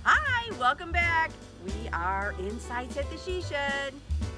Hi, welcome back. We are Insights at the She Shed.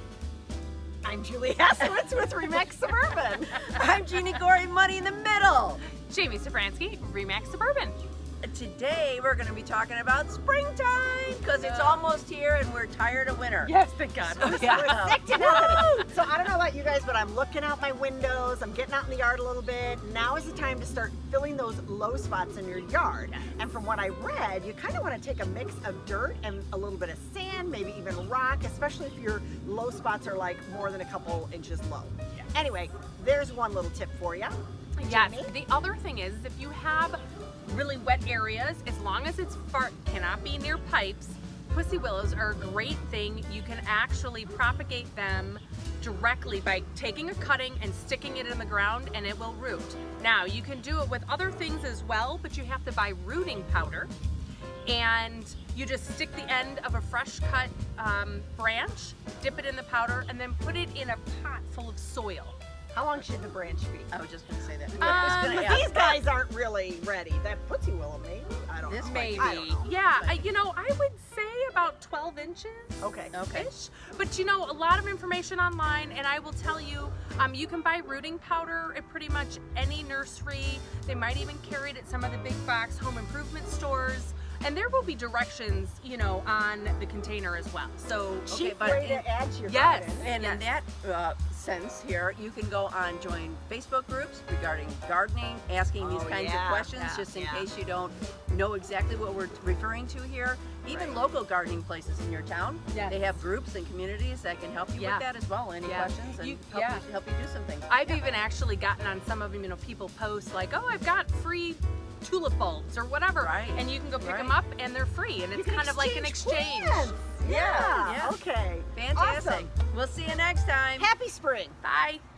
I'm Julie Hasowitz with Remax Suburban. I'm Jeannie Gorey, Money in the Middle. Jamie Safransky, Remax Suburban. Today we're going to be talking about springtime because it's almost here and we're tired of winter. Yes, thank God. So, We're sick to death. So I don't know about you guys, but I'm looking out my windows, I'm getting out in the yard a little bit. Now is the time to start filling those low spots in your yard. Yes. And from what I read, you kind of want to take a mix of dirt and a little bit of sand, maybe even rock, especially if your low spots are like more than a couple inches low. Yeah. Anyway, there's one little tip for you. Yes, Jamie? the other thing is if you have really wet areas, as long as it's cannot be near pipes, pussy willows are a great thing. You can actually propagate them directly by taking a cutting and sticking it in the ground and it will root. Now you can do it with other things as well, but you have to buy rooting powder and you just stick the end of a fresh cut branch, dip it in the powder, and then put it in a pot full of soil. How long should the branch be? I was just going to say that. Because these guys aren't really ready. That pussy willow, maybe? I don't know. Maybe. I don't know. Yeah, I would say about 12 inches. Okay. Ish. But a lot of information online, and I will tell you, you can buy rooting powder at pretty much any nursery. They might even carry it at some of the big box home improvement stores. And there will be directions, on the container as well. So, Cheap way to add to your yes, garden. And in that sense here, you can go on join Facebook groups regarding gardening, asking these kinds of questions, just in case you don't know exactly what we're referring to here. Even local gardening places in your town, they have groups and communities that can help you with that as well. Any questions and help you do some things. I've even actually gotten on some of them, people post like, oh, I've got free tulip bulbs or whatever, and you can go pick them up and they're free, and it's kind of like an exchange. Plants. Yeah. Okay. Fantastic. Awesome. We'll see you next time. Happy spring. Bye.